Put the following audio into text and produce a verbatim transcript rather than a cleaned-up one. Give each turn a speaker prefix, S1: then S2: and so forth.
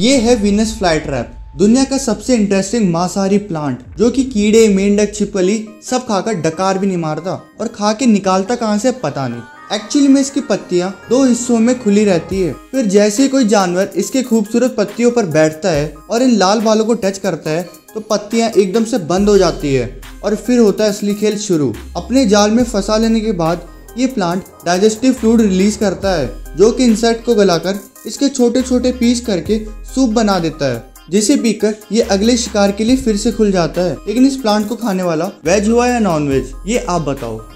S1: ये है Venus flytrap, दुनिया का सबसे इंटरेस्टिंग मांसाहारी प्लांट जो कि कीड़े, मेंढक, छिपकली सब खाकर डकार भी नहीं मारता और खा के निकालता कहाँ से पता नहीं। एक्चुअली में इसकी पत्तियां दो हिस्सों में खुली रहती है। फिर जैसे ही कोई जानवर इसके खूबसूरत पत्तियों पर बैठता है और इन लाल बालों को टच करता है तो पत्तियां एकदम से बंद हो जाती है और फिर होता है असली खेल शुरू। अपने जाल में फंसा लेने के बाद ये प्लांट डाइजेस्टिव फ्लूइड रिलीज करता है जो कि इंसेक्ट को गलाकर इसके छोटे छोटे पीस करके सूप बना देता है, जिसे पीकर ये अगले शिकार के लिए फिर से खुल जाता है। लेकिन इस प्लांट को खाने वाला वेज हुआ या नॉन वेज, ये आप बताओ।